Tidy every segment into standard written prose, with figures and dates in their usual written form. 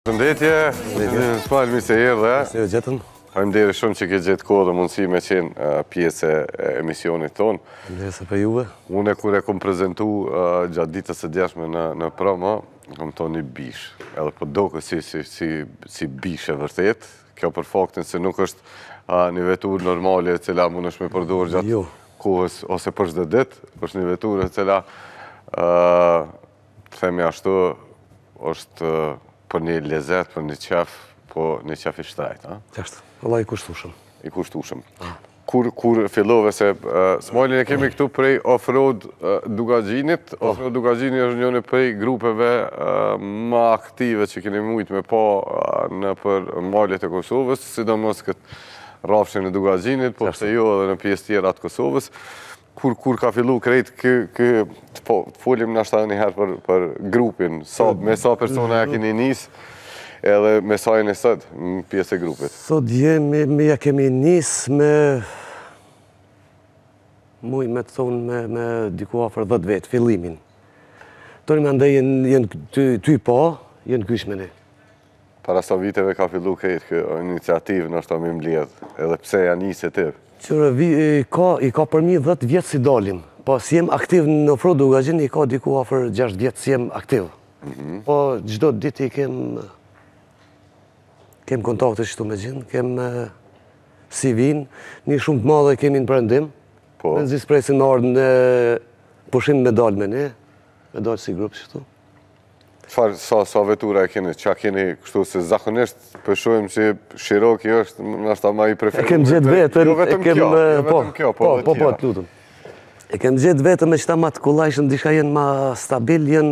Përshëndetje, s'pal mi se erdhe. Se gjetën. Faleminderit shumë që ke gjetë kohë dhe mundësi me qenë pjesë e emisionit tonë. Faleminderit për juve. Unë kur e kom prezentu gjatë ditës së djeshme në promo, kom thoni bish. Edhe po doke si bish e vërtet. Kjo për faktin se nuk është një veturë normale e cila mund është me përdorë gjatë kohës ose për çdo ditë. Është një veturë e cila, themi ashtu, është për një lezet, për një qef, po një qef i shtrajt. Qashtë, Allah i kushtushëm. I kushtushëm. Kur fillove se Smajlin e kemi këtu prej Offroad Dugagjinit. Offroad Dugagjini është njënë prej grupeve më aktive që keni mujtë me pa në për malet e Kosovës, sidomos këtë rafshin e Dugagjinit, po pse jo edhe në pjesë tjera të Kosovës. Kur ka fillu krejt, folim në ashtë njëherë për grupin, me sa persona e keni nisë, edhe me sa e nësët në pjesë e grupit. Sot me ja kemi nisë me të thonë me diku afër 10 vetë, fillimin. Toni me ndaj jenë ty pa, jenë kysh me ne. Para sa viteve ka fillu krejt kë iniciativë në ashtë ta me mbledh, edhe pse ja nisë e tëpë. Qërë, i ka për mi 10 vjetë si dalim, po si jem aktiv në Offroad Dugagjin, i ka diku afër 6 vjetë si jem aktiv. Po gjdo ditë i kem kontakte qëtu me gjinë, kem CV-n, një shumë të madhe kemi në prendim, në zispresin me ardhë në pushim me dalë me ne, me dalë si grupë qëtu. Sa vetura e keni, qa keni kështu se zakonisht përshojmë që Shiroki është nështë ma i preferuar. E kem gjithë vetën, jo vetëm kjo, po të lutëm. E kem gjithë vetën me qëta ma të kullajshën, dishka jenë ma stabil, jenë,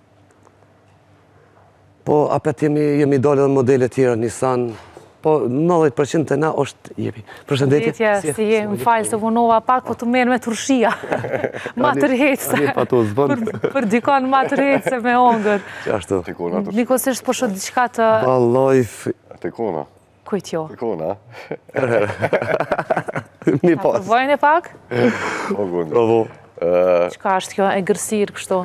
po apet jemi dalë edhe modele tjera, Nissan, po 90% të na është jepi. Përshëndetje, si jem falë se vonova pak, po të merë me turshia. Ma të rejtëse. Për dikon ma të rejtëse me ongër. Qashtu. Nikosisht po shët diqka të... Balojf... Tikona. Kujt jo? Tikona. Mi pas. Vojnë e pak? O gundë. Bravo. Qka është kjo e gërsirë kështu?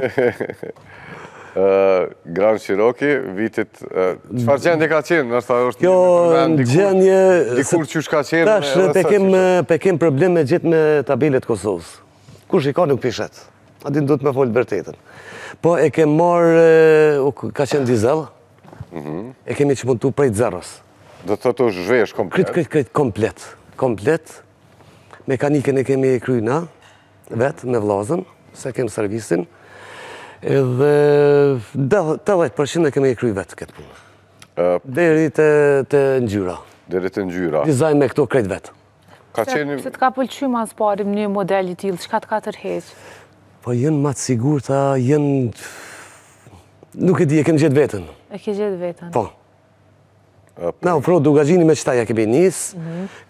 Grand Cherokee, vitit... Qëfar gjendje ka qenë? Kjo gjendje... Dikur që shka qenë... Tash, pe kem probleme gjithë me tabelet Kosovës. Kush i ka nuk pishet. Adin du të me folë vërtetën. Po e kem marë... Ka qenë dizel. E kemi që mundu prej zeros. Do të të zhvesh komplet? Këtë komplet. Komplet. Mekanikën e kemi kryna, vetë, me vlazën, se kem servisin. Edhe 80% e kemi e kry vetë këtë punë. Deri të ngjyra. Deri të ngjyra. Dizajn me këto krejt vetë. Se të ka pëlqy ma zbarim një model i tilë, qka të ka tërheq? Po jenë ma të sigurta, jenë... Nuk e di, e kem gjithë vetën. E ke gjithë vetën? Po. Na, Offroad Dugagjini me qëta ja kemi nisë,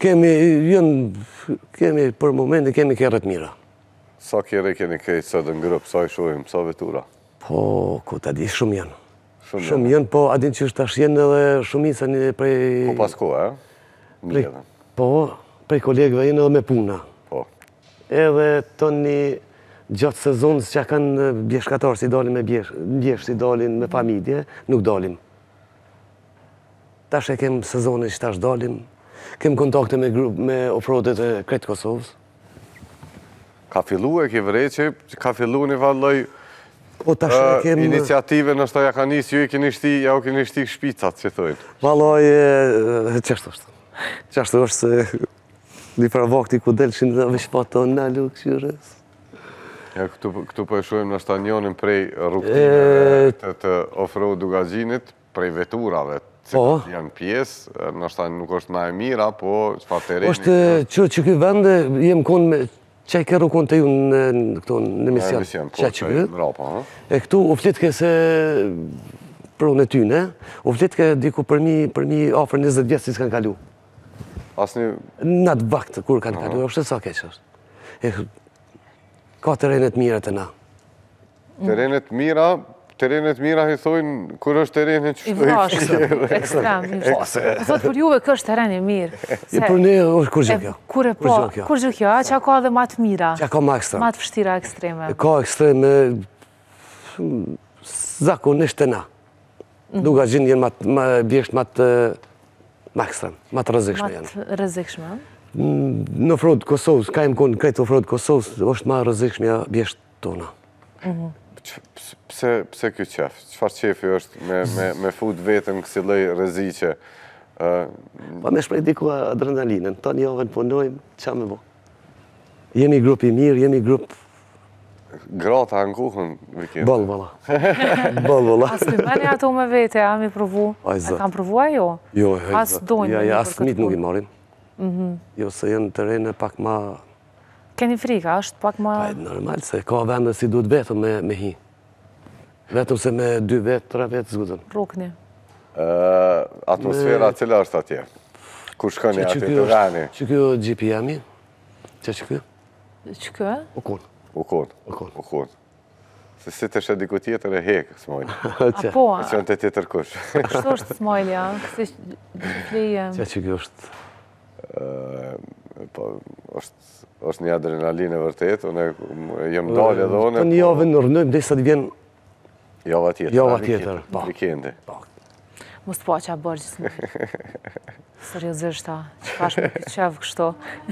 kemi për momentin kemi kërët mira. Sa kjere keni kejtë së dhe në grupë, sa i shojmë, sa vetura? Po, ku ta di, shumë janë. Shumë janë, po adin që është tash jenë edhe shumica një prej... Po pas kohë, e? Po, prej kolegëve jenë edhe me puna. Po. Edhe toni gjatë sezonës që kanë bjeshkatarë si dalin me bjesh, si dalin me familje, nuk dalim. Tash e kem sezonin që tash dalim, kem kontakte me offroadet e kretë Kosovës. Ka fillu e ke vreqe, ka fillu një valloj iniciative nështë ta ja ka njësë, ju ja u keni shti shpicat, që thojnë. Valloj, qështë është? Qështë është se një pra vakti ku delëshin dhe veç pa të nëllu këqyres. Këtu po e shojmë nështë ta njonin prej rukëtime të Offroad Dugagjinit, prej veturave, që janë pjesë, nështë ta nuk është ma e mira, po që fa tereni... është që këtë vende, jem konë me... Qaj kërru konë të ju në mision, qaj që këtë. E këtu u flitë ke se pro në tyne, u flitë ke diku për mi ofër 20 vjetë si s'kanë kalu. Asni... Në atë vaktë kur kanë kalu, është sa keqë është. Ka terenet mira të na. Terenet mira i thojnë, kur është terenet që I vrashë, ekstrem. Thot për juve kë është teren i mirë. Për ne, kur gjë kjo? Kur gjë kjo, që ka dhe ma të mira? Që ka ma ekstrem? Ma të fështira ekstreme? Ka ekstreme, zakonisht të na. Dugazhin jenë bjesht ma të ekstrem, ma të rëzikshme janë. Ma të rëzikshme? Në ofroad Kosovës, ka im konë kretë ofroad Kosovës, është ma rëzikshme bjesht tona. Pse kjo qef? Qëfar qefi është me fut vetën kësi lej rëziqe? Pa me shprej diku adrenalinën, ta një javën punojmë, qa me bo? Jemi grup i mirë, jemi grup... Grata në kuhën vikend? Bol, bolla. Bol, bolla. As të meni ato me vete, a mi provu? Aj, A kam provu ajo? Jo, As dojnë me një as mit nuk i marim. Jo, se jenë terene pak ma... Keni frika, është pak ma... Normal, se ka vende si duhet vetëm me hi. Vetëm se me 2 vetë, 3 vetë zgudën. Rukni. Atmosfera cila është atje? Kur shkoni atje të veni? Që kjo gjipi jemi? Që kjo? Që kjo? Ukon. Se si të shë diku tjetër e hekë, Smojli. Apo, E që në të tjetër kush. kështu është Smojli, a? Kësi fleje... Që kjo është... është një adrenalinë e vërtet, unë jem dalë edhe unë... Të një javë në rënojmë, dhe sa të vjen... Java tjetër. Java tjetër, po. Vikendi. Mos të po që a bërë gjithë në... Seriozisht, a? Që pash me këtë qevë kështu?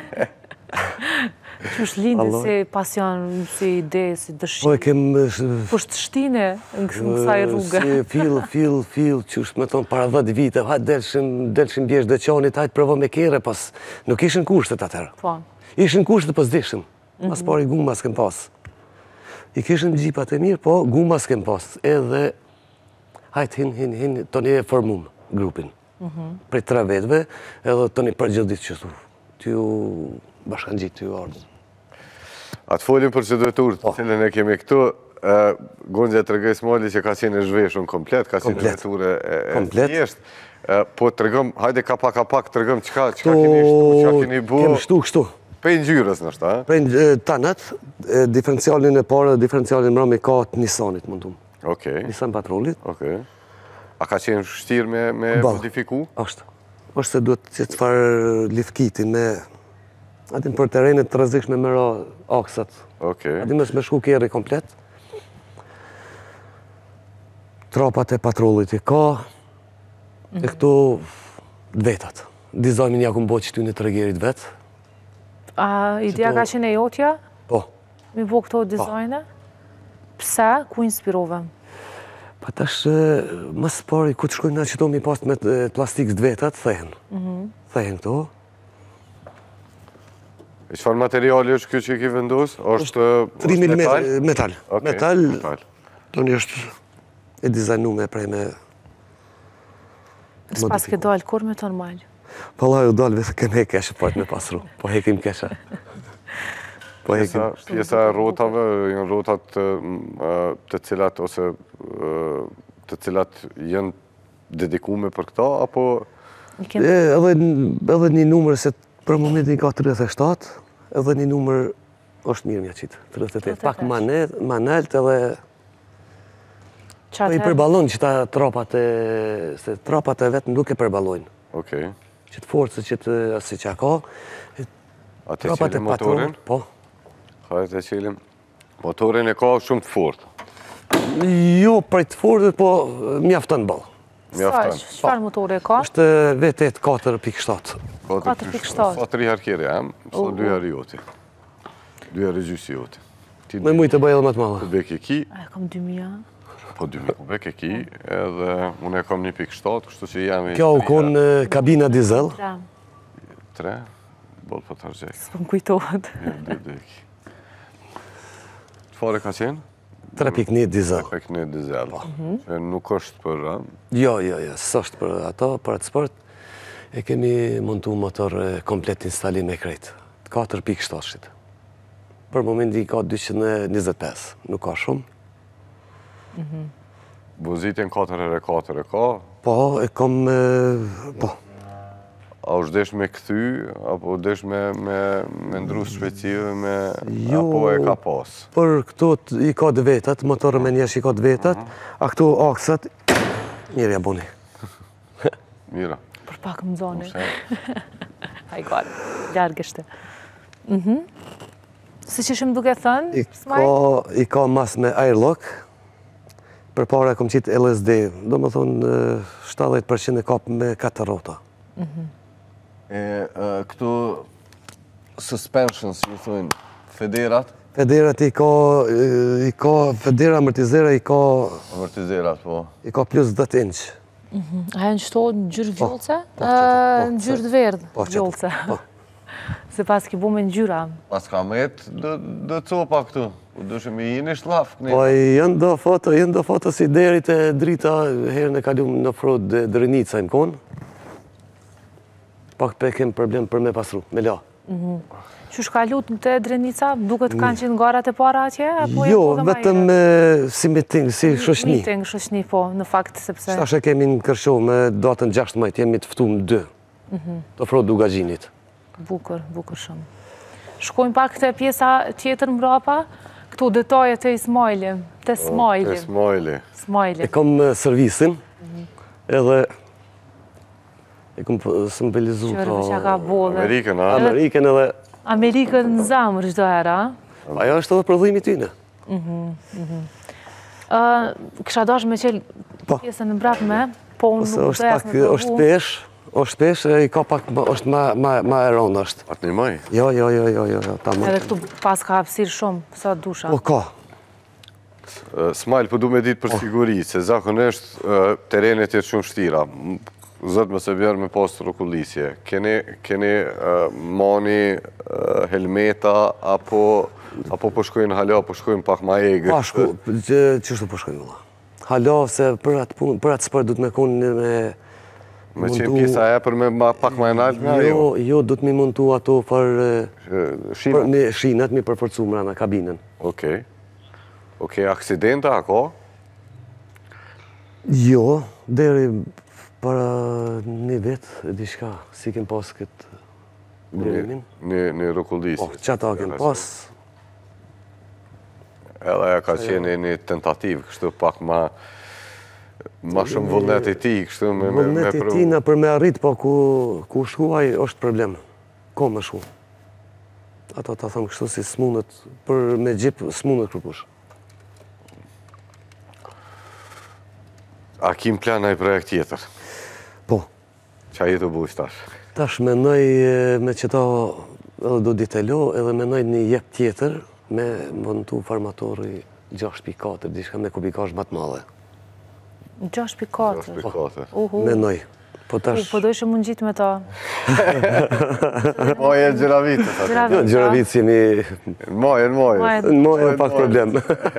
Që është lindë si pasion, si ide, si dëshirë? Po e kem... Po është shtine në kësaj rrugë? Si fill, që është me tonë para 10 vite, hajtë delshim bjesh dhe qanit, hajtë provo me kere, pas nuk ishën kushtet atërë. Po. Ishën kushtet, pas dishëm. Mas pari guma s'kem pas. I kishën gjipat e mirë, po guma s'kem pas. Edhe, hajtë hin, të një formum grupin. Prej 3 vetëve, edhe të një përgjëdit qështu. T'ju bashkan gjitë, t'ju ardhë. Atë folim për që dojtur, cilën e kemi këtu, Gonxha të regoj Smojli që ka qenë zhveshun komplet, ka qenë veture e thjesht, po të regëm, hajde ka pak të regëm qka keni shtu, qka keni bu... Kem shtu kështu. Prej njërës nështë, a? Prej tanët, diferencialin e parë dhe diferencialin mërami ka të Nissanit, mundum. Okej. Nissan Patrollit. Okej. A ka qenë shtirë me modifiku? Ashtë. Ashtë se duhet që të farë lifkitin me... Atin për terenet të rëzikshme me ra aksat. Okej. Atin me shku kjeri komplet. Trapat e patrollit i ka. E këto vetat. Dizajmin ja ku mbo që ty në të regjerit vetë. A ideja ka qenë e jotja? Po. Mi bo këto dizajne? Pse? Ku inspirove? Pa tash, mas pari, ku të shkojnë nga qëto mi pas me plastikës të vetat, thehen. Thehen këto. E qëfar materiali është kjo që i ki vendus? është 3 mm metal. Okej, Metal, të një është e dizajnume prej me... S'pas ke dalë kur me tonë malë? Po la ju dalë vetë keme keshe pojtë me pasru. Po hekim keshe. Po hekim. Pjesa e rotave, janë rotat të cilat ose të cilat janë dedikume për këta, apo... Edhe një numër se për momentin ka 37, edhe një numër është mirë mja qitë, 38. Pak manelt edhe... Po i përbalon që ta trapat e... Se trapat e vetë nuk e përbalojnë. Okej. Që të forcë që të... Si që ka... A të qelim motorin? Po. Hajtë të qelim. Motorin e ka shumë të fort. Jo, prej të fortë, po mjafton balë. Mjafton. Qëfar motori e ka? është vetet 4.7. 4.7. Sa 3 herë kjeri, sa 2 herë joti. 2 herë gjysi joti. Me mujtë të bëjë edhe më të madhe. Kubek e ki. A e kam 2.000. Po 2.000 kubek e ki, edhe unë e kam 1.7, kështu që jam i... Kjo u konë kabina dizel. 3, bolë për të rëgjek. Së më kujtohet. Qëfar e ka qenë? 3.1 dizel. 3.1 dizel, që nuk është për... Jo, së është për ato, për atë sport. E kemi montu motor komplet instalim e krejtë. 4.7. Për momenti ka 225, nuk ka shumë. Bozitin 4x4 e ka? Po, e kom... Po. A është desh me këthy, apo desh me ndru shpecive, apo e ka pas? Për këto i ka dë vetat, motorë me njesh i ka dë vetat, a këto aksat, mirë ja boni. Mira. Për pak më zoni. Hajgore, ljarë gështe. Si që shumë duke thënë, I ka mas me airlock, për para kom qitë LSD, do më thonë 70% e kap me 4 rrota. Këtu suspensions, ju thonë, federat? Federat i ka federa amortizera i ka... Amortizerat, po. I ka plus 10 inch. A e në shtohet në gjyrë vjollce? Në gjyrë të verdë vjollce. Se pas ki bu me në gjyra. Pas ka met, do copa këtu. U dushim i jini shlaf. Po, janë do foto si derit e drita herën e kalum në frod Drenica në konë. Pak pe kem problem për me pasru, me la. Që shkalut në të Drenica, duket kanë qenë garat e para atje? Jo, vetëm si meeting, si shoshni. Meeting, shoshni, po, në fakt, sepse... Shtashe kemi në Kërshov me datën 16, jemi të ftu më 2. Të frod Dugagjinit. Bukur shumë. Shkojmë pak këtë pjesa tjetër mbrapa, këtu detajet të Ismaili, të Smajli. E kom servisin, edhe e kom symbolizu Amerikën edhe... Amerikën në zamër çdo herë, a? Ajo është edhe prodhimi tyne. Kësha dash me qelë pjesën në mbrapme, po unë nuk të jasë me provu. është pesh, i ka pak, është ma e ronë është. Atë një maj? Jo, Edhe këtu pas ka hapësirë shumë, sa dusha. Po, ka. Smajl, po du me ditë për siguri, se zakonisht terenet jetë shumë shtira. Zëtë më se bjerë me postë rokullisje. Keni mani helmeta, apo po shkojnë hala, po shkojnë pak ma egër? Qështu po shkojnë hala? Hala, se për atë spër du të me konë me qenë pjesa e për me pak ma e naltë nga jo? Jo, du të mi montu ato për shinat, mi përforcu mrana kabinën. Okej, aksidenta, ako? Jo, deri para një vetë, di shka, si kem pas këtë derimin. Një rokullisje? Po, qëta kem pas. Edhe ka qenë një tentativë, kështu pak ma shumë vullnet e ti, kështu me pru. Vullnet e ti në për me arrit, po ku shkuaj është problem. Ko me shku. Ato ta thëmë kështu si s'munët, për me gjip s'munët kërkush. A kim plana i projekt tjetër? Po. Qa jetë u bujsh tash? Tash menoj me qëta edhe do ditelo, edhe menoj një jep tjetër me vëntu farmatori 6.4, dishka me kubikash matë madhe. 6.4? Menoj. Po dojshë mund gjitë me ta. Moje e gjeravitë. Gjeravitë jemi... Moje. Në moje e pak problem.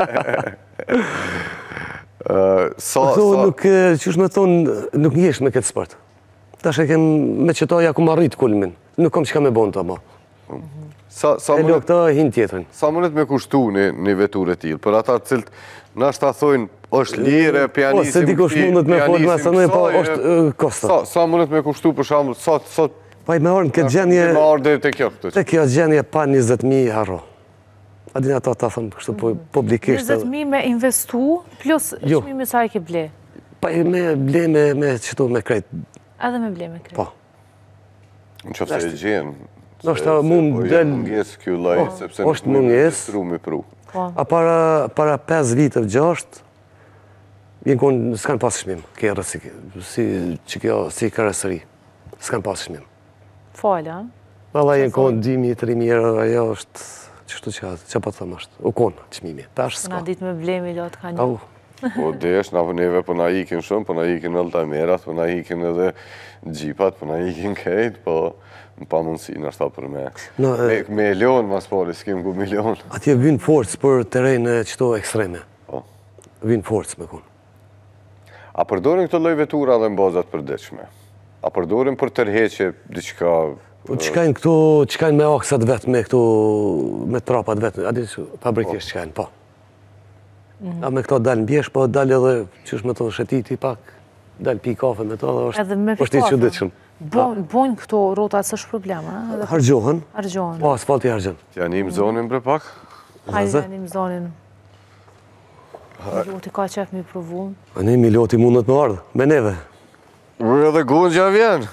Qysh me thonë, nuk njesh me këtë sport. Tash e kem me qëtoja ku marrit kulmin. Nuk kom qka me bon të ma. E lo këta hin tjetërin. Sa mënet me kushtu një vetur e tjilë? Për ata cilët nashta thojnë, është lire, pianisim... Se dikush mundet me folë me sanoj, po është kosta. Sa mënet me kushtu për shambull, sot... Pa i me orën këtë gjenje... Me orë dhe të kjo këtu. Të kjo gjenje pa 20.000 harro. Adin ata ta thëmë kështu publikisht. 20.000 me investu, plus qëmimi sa i ke ble? Pa i me ble me qëtu me krejt. Edhe me ble me krejt? Po. Në qëfë se e gjenë. Nështë mund del... Munges kjo laj, sepse është munges. A para 5 vitëv 6, vjen konë s'kanë pas shmim, kërë si karasëri, s'kanë pas shmim. Falë, a? Valla jenë konë 2.000-3.000 euro, ajo është, qështu që pa të thëmë është, u konë qmimi, tash s'ka. Na ditë me blemi lot ka një. Po desh, na për neve për na ikin shumë, për na ikin Altamerat, për na ikin edhe gjipat, për na ikin kejt, po në pa mundësi në ashta për me. Me milion, mas pari, s'kem ku milion. Atje vynë forcë për terrejnë qëto ekstreme. Vynë forcë me konë. A përdorin këto lloj vetura dhe mbozat përdeqme? A përdorin për tërheqje diçka... Qkajnë këto, qkajnë me aksat vetë, me këto, me trapat vetë, adi fabrikisht qkajnë, po. A me këto dalë në bjesh, po dalë edhe, qësh me të shetiti pak, dalë pi kafe me to, dhe është i qëditëshëm. Bojnë këto rotat së është problema? Hargjohën. Po, asfalti hargjohën. Të janim zonin bre pak? Hajde janim zonin. Miloti ka qef mi provu. A ne Miloti mundet me ardhë, me neve. Vërë edhe gundja vjen.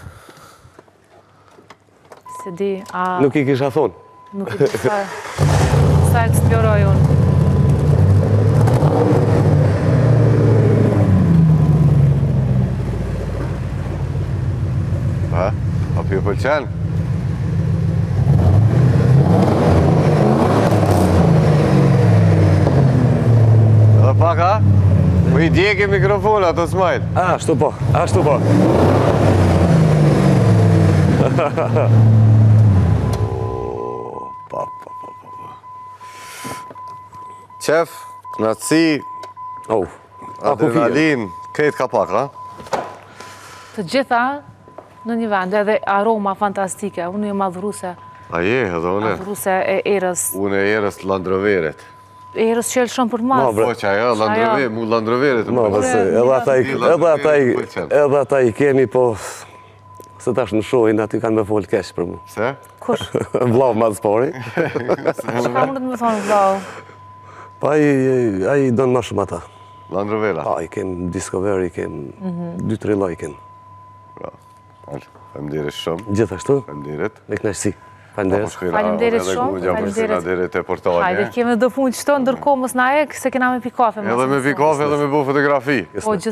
Se di, a... Nuk i kisha thonë. Nuk i di sa eksploroj unë. ju pëlqen? Edhe pak, a? Po i djeki mikrofon, ato smajt. Ashtu po, ashtu po. Qef, knatësi, adrenalin, këtë ka pak, a? Të gjitha në një vend, edhe aroma fantastike. Unë jë madhuruse. A je, edhe une? Madhuruse e erës. Unë e erës Landroveret. Erës qelë shumë për mas. Po që ajo, Landroveret. Edhe ata i kemi, po se tash në shohin, aty kanë me folë kesh për mu. Se? Kush? Vlau ma spori. Shka mundet me thonë vlau? Pa i donë ma shumë ata. Landrovera? Pa, i kem Discovery, i kem 2-3 loj kem. Faleminderit shumë. Gjithashtu? Faleminderit. Me knaqësi. Faleminderit. Faleminderit shumë. Faleminderit. Faleminderit e portale. Hajde, keme do punë qëto, ndërkohë mos na ek, se kena me pi kafe. Edhe me pi kafe, edhe me bu fotografi.